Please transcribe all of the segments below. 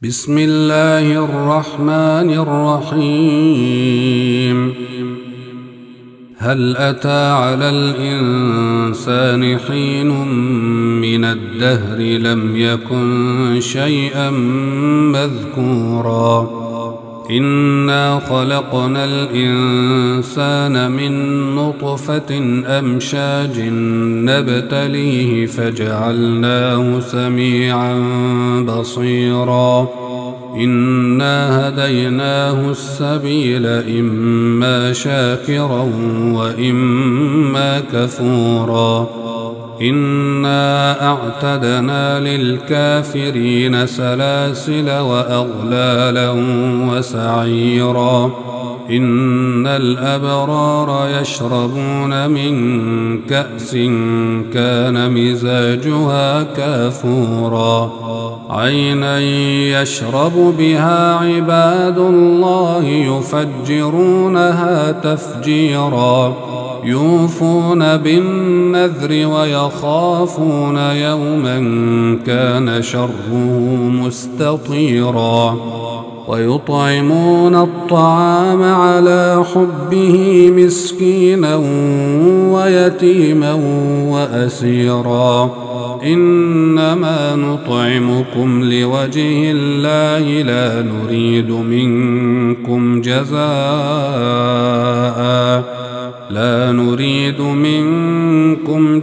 بسم الله الرحمن الرحيم. هل أتى على الإنسان حين من الدهر لم يكن شيئا مذكورا إنا خلقنا الإنسان من نطفة أمشاج نبتليه فجعلناه سميعا بصيرا إنا هديناه السبيل إما شاكرا وإما كفورا إنا أعتدنا للكافرين سلاسل وأغلالا وسعيرا إن الأبرار يشربون من كأس كان مزاجها كافورا عينا يشرب بها عباد الله يفجرونها تفجيرا يوفون بالنذر ويخافون يوما كان شره مستطيرا ويطعمون الطعام على حبه مسكينا ويتيما وأسيرا إنما نطعمكم لوجه الله لا نريد منكم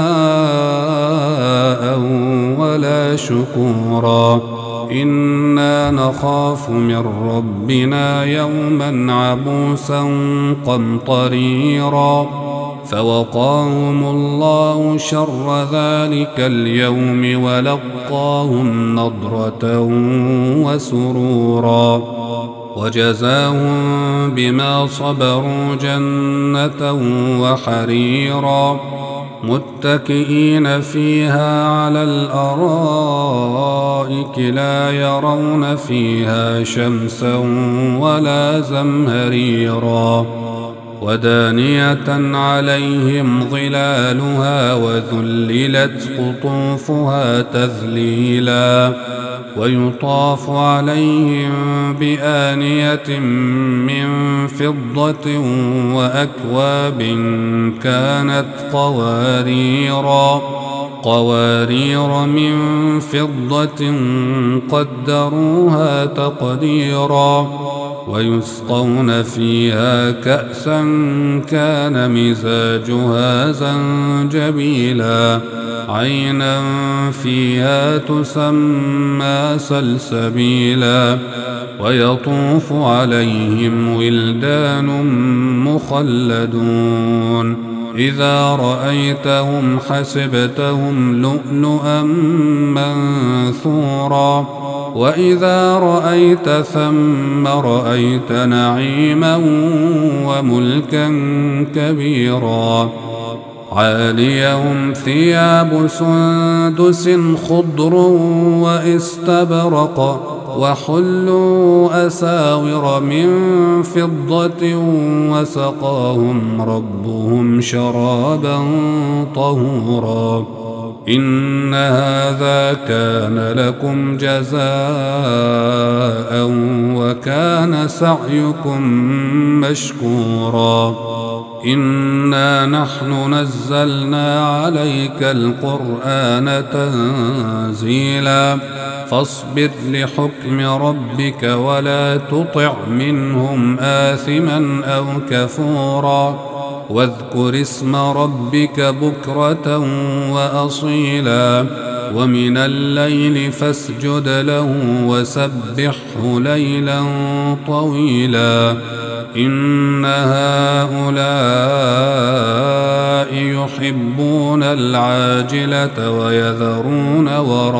جزاء ولا شكورا إنا نخاف من ربنا يوما عبوسا قمطريرا فوقاهم الله شر ذلك اليوم ولقاهم نضرة وسرورا وجزاهم بما صبروا جنة وحريرا متكئين فيها على الأرائك لا يرون فيها شمسا ولا زمهريرا ودانية عليهم ظلالها وذللت قطوفها تذليلا ويطاف عليهم بآنية من فضة وأكواب كانت قوارير من فضة قدروها تقديرا ويسقون فيها كأسا كان مزاجها زنجبيلا عينا فيها تسمى سلسبيلا ويطوف عليهم ولدان مخلدون إذا رأيتهم حسبتهم لؤلؤا منثورا وإذا رأيت ثم رأيت نعيما وملكا كبيرا عاليهم ثياب سندس خضر واستبرق وحلوا أساور من فضة وسقاهم ربهم شرابا طهورا إن هذا كان لكم جزاء وكان سعيكم مشكورا إنا نحن نزلنا عليك القرآن تنزيلا فاصبر لحكم ربك ولا تطع منهم آثما أو كفورا واذكر اسم ربك بكرة وأصيلا ومن الليل فاسجد له وسبحه ليلا طويلا إن هؤلاء يحبون العاجلة ويذرون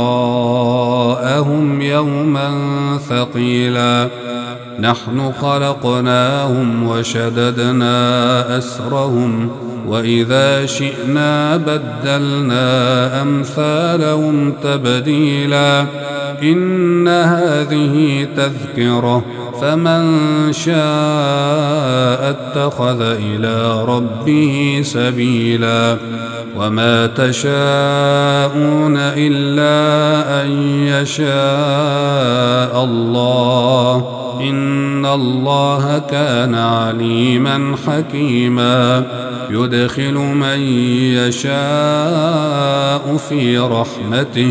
وراءهم يوما ثقيلا نحن خلقناهم وشددنا أسرهم وإذا شئنا بدلنا أمثالهم تبديلا إن هذه تذكرة فمن شاء اتخذ إلى ربه سبيلا وما تشاءون إلا أن يشاء الله إن الله كان عليما حكيما يدخل من يشاء في رحمته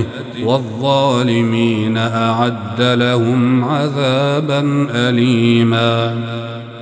والظالمين أعد لهم عذابا أليما